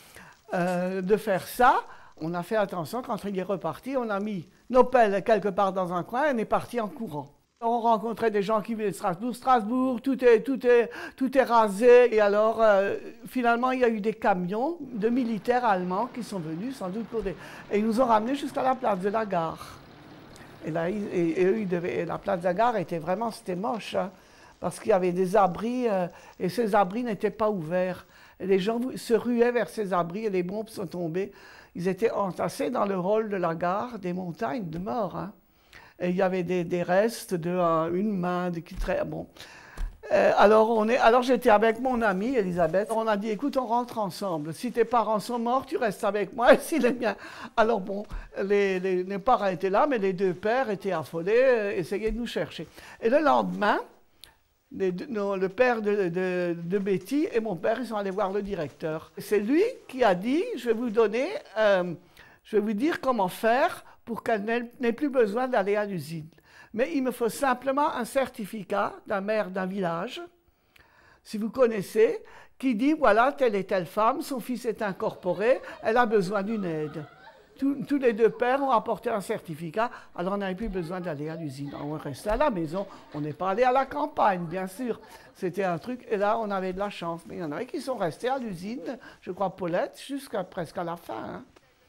euh, de faire ça. On a fait attention, quand il est reparti, on a mis nos pelles quelque part dans un coin et on est parti en courant. On rencontrait des gens qui venaient de Strasbourg. Strasbourg, tout est, tout est, tout est rasé. Et alors, euh, finalement, il y a eu des camions de militaires allemands qui sont venus, sans doute pour des... Et ils nous ont ramenés jusqu'à la place de la gare. Et là, ils, et, et eux, ils devaient... et la place de la gare était vraiment... C'était moche, hein, parce qu'il y avait des abris, euh, et ces abris n'étaient pas ouverts. Et les gens se ruaient vers ces abris, et les bombes sont tombées. Ils étaient entassés dans le hall de la gare, des montagnes de morts, hein. Et il y avait des, des restes de euh, une main de qui très bon. Euh, alors on est, alors j'étais avec mon amie Elisabeth. On a dit écoute, on rentre ensemble. Si tes parents sont morts, tu restes avec moi. Et si les miens. Alors bon, les, les, les parents étaient là, mais les deux pères étaient affolés, euh, essayaient de nous chercher. Et le lendemain, les, non, le père de, de, de Betty et mon père, ils sont allés voir le directeur. C'est lui qui a dit je vais vous donner, euh, je vais vous dire comment faire pour qu'elle n'ait plus besoin d'aller à l'usine. Mais il me faut simplement un certificat d'un maire d'un village si vous connaissez, qui dit, voilà, telle et telle femme, son fils est incorporé, elle a besoin d'une aide. Tous, tous les deux pères ont apporté un certificat, alors on n'avait plus besoin d'aller à l'usine. On restait à la maison, on n'est pas allé à la campagne, bien sûr. C'était un truc, et là, on avait de la chance. Mais il y en avait qui sont restés à l'usine, je crois, Paulette, jusqu'à presque à la fin. Hein.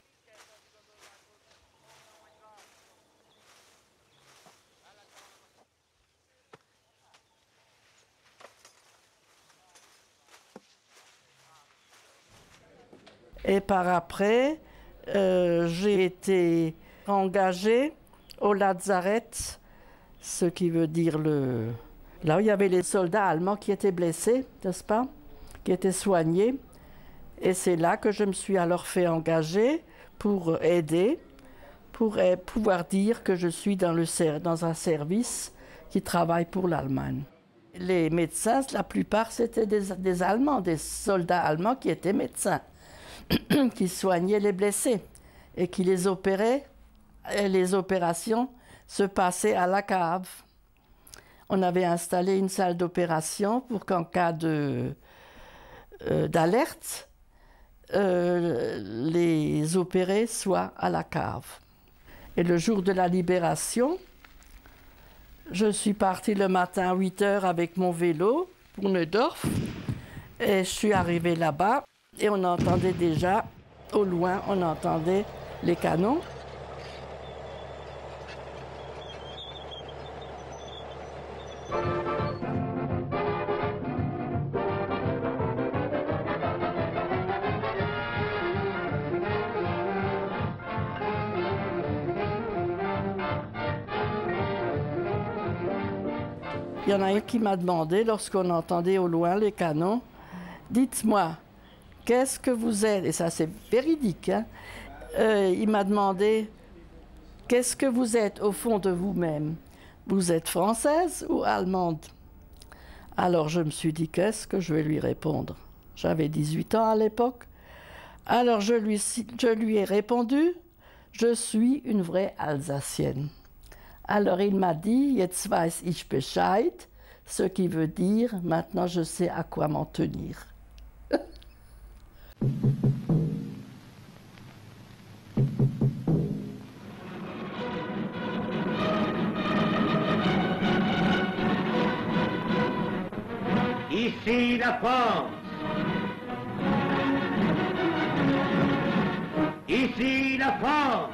Et par après, euh, j'ai été engagée au Lazareth, ce qui veut dire le... Là où il y avait les soldats allemands qui étaient blessés, n'est-ce pas? Qui étaient soignés. Et c'est là que je me suis alors fait engager pour aider, pour pouvoir dire que je suis dans, le, dans un service qui travaille pour l'Allemagne. Les médecins, la plupart, c'était des, des Allemands, des soldats allemands qui étaient médecins, qui soignaient les blessés et qui les opéraient. Et les opérations se passaient à la cave. On avait installé une salle d'opération pour qu'en cas de, euh, d'alerte, euh, les opérés soient à la cave. Et le jour de la libération, je suis partie le matin à huit heures avec mon vélo pour Neudorf et je suis arrivée là-bas et on entendait déjà, au loin, on entendait les canons. Il y en a un qui m'a demandé, lorsqu'on entendait au loin les canons, « Dites-moi, qu'est-ce que vous êtes ?» Et ça, c'est véridique. Hein? Euh, il m'a demandé, « Qu'est-ce que vous êtes au fond de vous-même? Vous êtes française ou allemande ?» Alors, je me suis dit, qu'est-ce que je vais lui répondre? J'avais dix-huit ans à l'époque. Alors, je lui, je lui ai répondu, « Je suis une vraie Alsacienne. » Alors il m'a dit « Jetzt weiß ich Bescheid », ce qui veut dire « Maintenant je sais à quoi m'en tenir ».
Ici la France. Ici la France.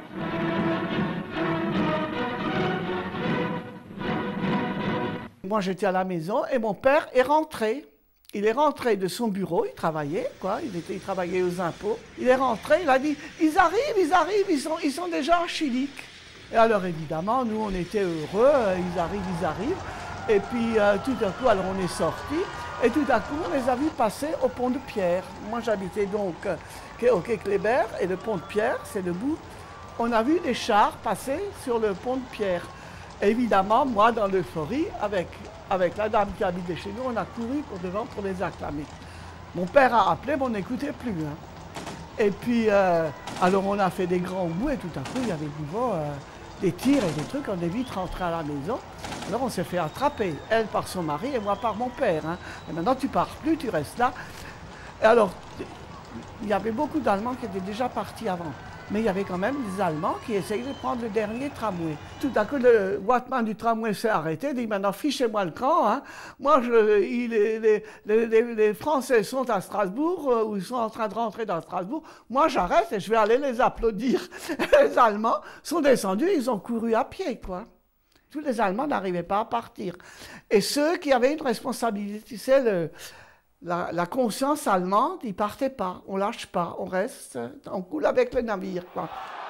Moi, j'étais à la maison et mon père est rentré. Il est rentré de son bureau, il travaillait, quoi, il, était, il travaillait aux impôts. Il est rentré, il a dit, ils arrivent, ils arrivent, ils sont, ils sont déjà en Chilique. Et alors, évidemment, nous, on était heureux, ils arrivent, ils arrivent. Et puis, euh, tout à coup, alors on est sortis, et tout à coup, on les a vus passer au pont de Pierre. Moi, j'habitais donc euh, au quai Kléber, et le pont de Pierre, c'est debout. On a vu des chars passer sur le pont de Pierre. Évidemment, moi, dans l'euphorie, avec, avec la dame qui habitait chez nous, on a couru pour devant pour les acclamer. Mon père a appelé, mais on n'écoutait plus. Hein. Et puis, euh, alors on a fait des grands bouts, et tout à coup, il y avait du vent, euh, des tirs et des trucs, on est vite rentré à la maison. Alors on s'est fait attraper, elle par son mari et moi par mon père. Hein. Et maintenant, tu pars plus, tu restes là. Et alors, il y avait beaucoup d'Allemands qui étaient déjà partis avant. Mais il y avait quand même des Allemands qui essayaient de prendre le dernier tramway. Tout à coup, le watman du tramway s'est arrêté, il dit « Maintenant, fichez-moi le camp. Hein. Moi, je, il, les, les, les, les Français sont à Strasbourg, euh, ou ils sont en train de rentrer dans Strasbourg. Moi, j'arrête et je vais aller les applaudir. » Les Allemands sont descendus, ils ont couru à pied, quoi. Tous les Allemands n'arrivaient pas à partir. Et ceux qui avaient une responsabilité, tu sais, le... La, la conscience allemande, ils ne partaient pas, on ne lâche pas, on reste, on coule avec le navire, quoi.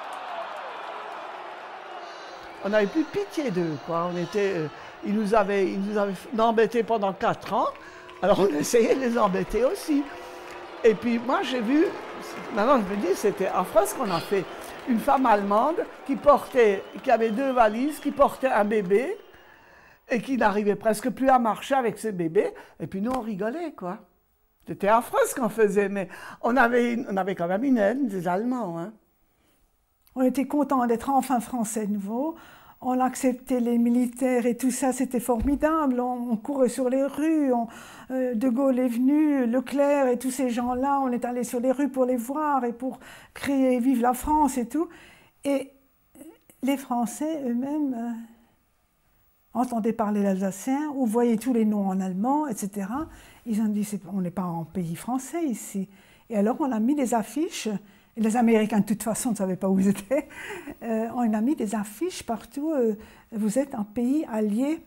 On n'avait plus pitié d'eux, quoi. On était, euh, ils nous avaient, ils nous avaient embêtés pendant quatre ans, alors on essayait de les embêter aussi. Et puis moi j'ai vu, maintenant je me dis, c'était affreux ce qu'on a fait. Une femme allemande qui portait, qui avait deux valises, qui portait un bébé, et qui n'arrivait presque plus à marcher avec ce bébé. Et puis nous, on rigolait, quoi. C'était affreux ce qu'on faisait, mais on avait, on avait quand même une haine des Allemands. Hein.
On était contents d'être enfin français de nouveau. on acceptait les militaires et tout ça, c'était formidable. On, on courait sur les rues, on, euh, De Gaulle est venu, Leclerc et tous ces gens-là, on est allés sur les rues pour les voir et pour crier « Vive la France » et tout. Et les Français eux-mêmes euh, entendaient parler l'alsacien ou voyaient tous les noms en allemand, et cetera. Ils ont dit « on n'est pas en pays français ici ». Et alors on a mis des affiches. Et les Américains, de toute façon, ne savaient pas où ils étaient. Euh, on a mis des affiches partout. Euh, vous êtes un pays allié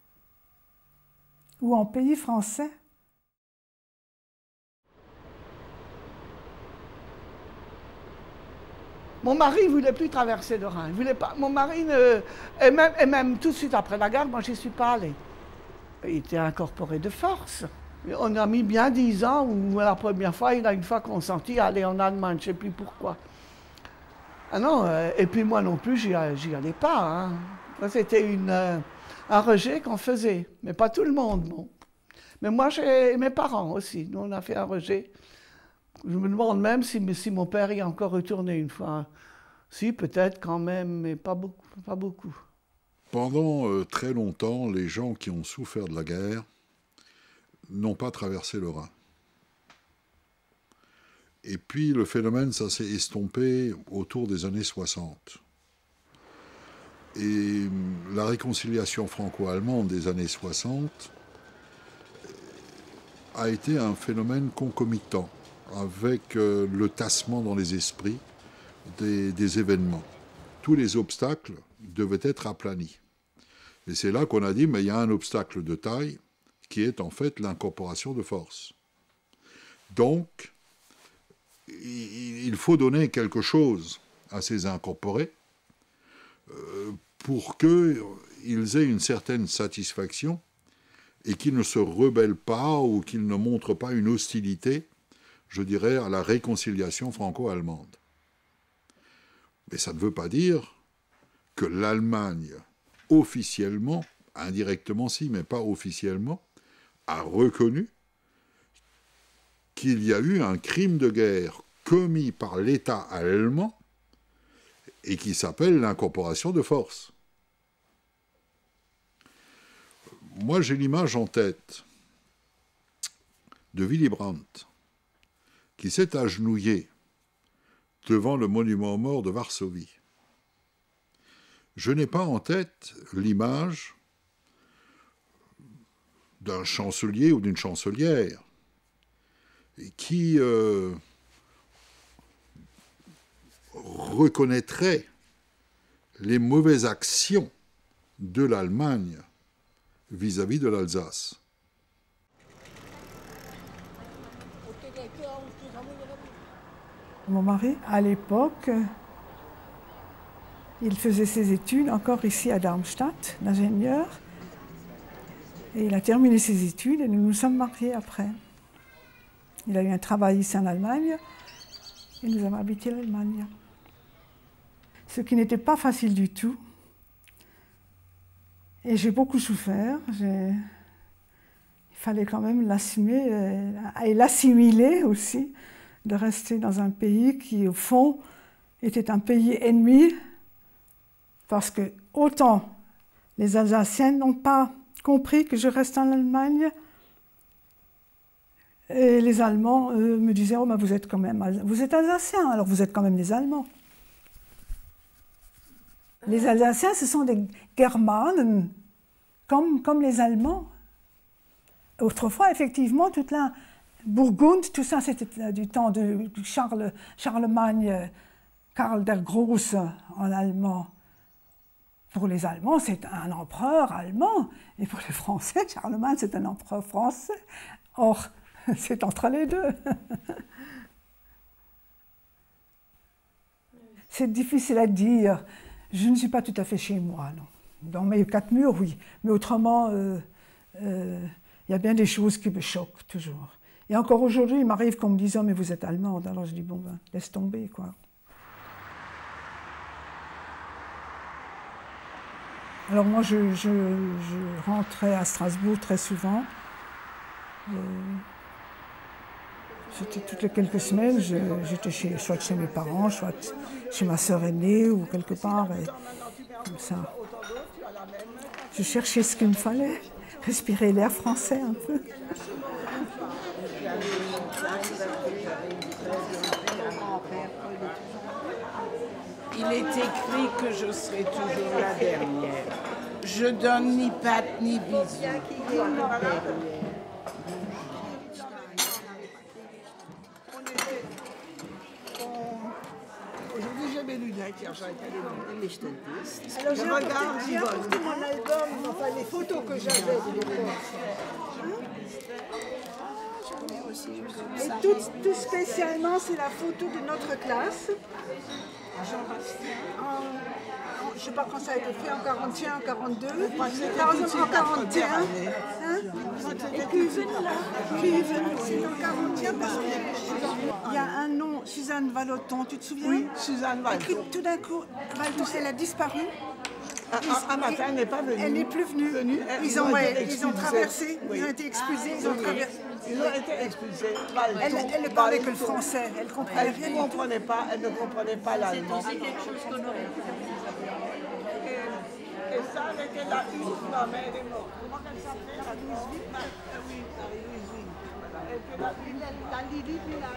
ou en pays français.
Mon mari ne voulait plus traverser le Rhin. Il voulait pas. Mon mari, ne... et, même, et même tout de suite après la guerre, moi, je n'y suis pas allée. Il était incorporé de force. On a mis bien dix ans où la première fois, il a une fois consenti à aller en Allemagne, je ne sais plus pourquoi. Ah non, euh, et puis moi non plus, j'y allais pas. Hein. C'était euh, un rejet qu'on faisait, mais pas tout le monde, non. Mais moi, et mes parents aussi, nous on a fait un rejet. Je me demande même si, si mon père y est encore retourné une fois. Si, peut-être quand même, mais pas beaucoup. Pas beaucoup.
Pendant euh, très longtemps, les gens qui ont souffert de la guerre n'ont pas traversé le Rhin. Et puis le phénomène, ça s'est estompé autour des années soixante. Et la réconciliation franco-allemande des années soixante a été un phénomène concomitant avec euh, le tassement dans les esprits des, des événements. Tous les obstacles devaient être aplanis. Et c'est là qu'on a dit, mais il y a un obstacle de taille, qui est en fait l'incorporation de force. Donc, il faut donner quelque chose à ces incorporés euh, pour qu'ils aient une certaine satisfaction et qu'ils ne se rebellent pas ou qu'ils ne montrent pas une hostilité, je dirais, à la réconciliation franco-allemande. Mais ça ne veut pas dire que l'Allemagne, officiellement, indirectement si, mais pas officiellement, a reconnu qu'il y a eu un crime de guerre commis par l'État allemand et qui s'appelle l'incorporation de force. Moi, j'ai l'image en tête de Willy Brandt, qui s'est agenouillé devant le monument aux morts de Varsovie. Je n'ai pas en tête l'image d'un chancelier ou d'une chancelière qui euh, reconnaîtrait les mauvaises actions de l'Allemagne vis-à-vis de l'Alsace.
Mon mari, à l'époque, il faisait ses études encore ici à Darmstadt, d'ingénieur. Et il a terminé ses études et nous nous sommes mariés après. Il a eu un travail ici en Allemagne et nous avons habité l'Allemagne. Ce qui n'était pas facile du tout. Et j'ai beaucoup souffert. Il fallait quand même l'assumer et l'assimiler aussi, de rester dans un pays qui, au fond, était un pays ennemi, parce que autant les Alsaciens n'ont pas compris que je reste en Allemagne, et les Allemands eux, me disaient « Oh, ben vous êtes quand même, vous êtes Alsaciens, alors vous êtes quand même des Allemands. » Les Alsaciens, ce sont des Germanen, comme, comme les Allemands. Autrefois, effectivement, toute la Burgund, tout ça, c'était du temps de Charles, Charlemagne, Karl der Große en allemand. Pour les Allemands, c'est un empereur allemand, et pour les Français, Charlemagne, c'est un empereur français. Or, c'est entre les deux. C'est difficile à dire. Je ne suis pas tout à fait chez moi, non. Dans mes quatre murs, oui. Mais autrement, il euh, euh, y a bien des choses qui me choquent, toujours. Et encore aujourd'hui, il m'arrive qu'on me dise « Oh, mais vous êtes allemande ». Alors je dis « Bon, ben, laisse tomber, quoi ». Alors moi, je, je, je rentrais à Strasbourg très souvent. Euh, C'était toutes les quelques semaines, j'étais chez, soit chez mes parents, soit chez ma sœur aînée ou quelque part. Et, comme ça. Je cherchais ce qu'il me fallait, respirer l'air français un peu.
Il est écrit que je serai toujours la dernière. Je donne ni patte ni bisous.
Aujourd'hui, j'ai mes lunettes, hier j'avais pas les lunettes.
Alors
Je
j'ai
regarde,
apporté, j'ai
Yvonne.
apporté mon album, enfin les photos que j'avais de l'époque. Et tout, tout spécialement, c'est la photo de notre classe. En, en, je ne sais pas quand ça a été fait, en quarante et un, en quarante-deux. Par exemple, en quarante et un. Hein? Et Cuven, là. Cuven, c'est en quarante et un parce qu'il y a un nom, Suzanne Vallotton, tu te souviens?
Oui, Suzanne Vallotton.
Et puis, tout d'un coup, Vallotton, elle a disparu.
Un matin, elle n'est pas venue.
Elle n'est plus venue.
venue.
Ils, ont, ouais, ils ont
expulsés.
traversé,
Oui.
ils ont été expulsés, ils ont
Oui.
traversé.
Ils ont été expulsés.
Elle, elle ne parlait que le français, elle ne comprenait
Elle
rien.
ne comprenait pas, elle ne comprenait pas l'allemand.
C'est aussi quelque chose qu'on aurait pu
Et ça, elle était la une, non, mais elle est morte. Comment elle s'appelait? La Louise Vic. Oui, la Louise Vic. Elle était la une, la Lily, puis la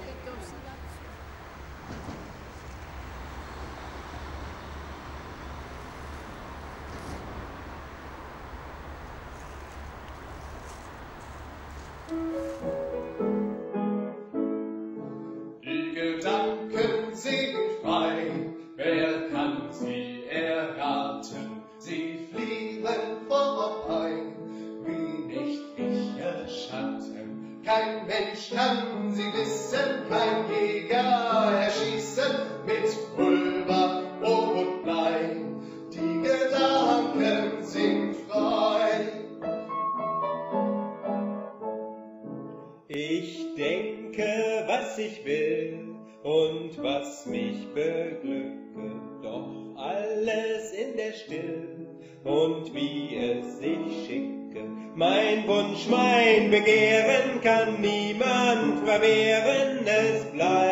Die Gedanken sind frei, wer kann sie erraten? Sie fliegen vorbei, wie nicht ich Schatten. Kein Mensch kann sie wissen, kein Jäger erschießen mit Pulver, und Blei. Die Gedanken sind frei.
Ich denke, was ich will und was mich beglücke, doch alles in der Stille und wie es sich schicke. Mein Wunsch, mein Begehren kann niemand verwehren, es bleibt